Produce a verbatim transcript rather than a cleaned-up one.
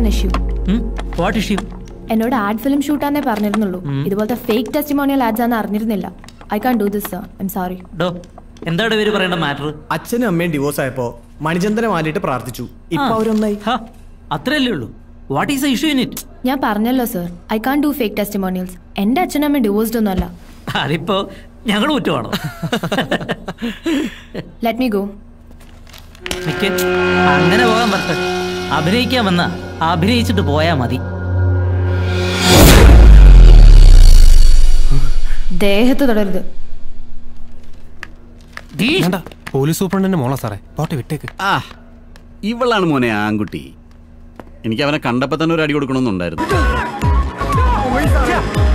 an issue. Hmm? What issue? എന്നോട് ad film ഷൂട്ടാന്നേ പറഞ്ഞിരുന്നുള്ളൂ. ഇതുപോലത്തെ ഫേക്ക് ടെസ്റ്റിമോണിയൽ ആഡ്സ് ആണെന്ന് അറിഞ്ഞിരുന്നില്ല. I can do this sir. I'm sorry. ഡോ എന്താണ് ഇവര് പറയേണ്ട മാറ്റർ? അച്ഛനും അമ്മയും ഡിവോഴ്സ് ആയപ്പോ മണിചന്ദ്രനെ മാറ്റിയിട്ട് പ്രാർത്ഥിച്ചു. ഇപ്പൊ അവരൊന്നായി. അത്രയല്ലേ ഉള്ളൂ. What is the issue in it? ഞാൻ പറഞ്ഞല്ലോ sir, I can do fake testimonials. എന്റെ അച്ഛനും അമ്മയും ഡിവോഴ്സ്ഡ് ഒന്നുമല്ല. അതിപ്പോ ഞങ്ങൾ കുറ്റമാണോ? Let me go. അങ്ങനെ പോകാൻ പറ്റ. അഭിനയിക്കാൻ വന്ന അഭിനയിച്ചിട്ട് പോയാ മതി. ദേഹത്ത് തുടരുത്. പോലീസ് സൂപ്രണ്ടിന്റെ മോളാ സാറേ, പോട്ടെ വിട്ടേക്ക്. ആ ഇവളാണ് മോനെ ആൺകുട്ടി. എനിക്ക് അവനെ കണ്ടപ്പോ തന്നെ ഒരു അടി കൊടുക്കണമെന്നുണ്ടായിരുന്നു.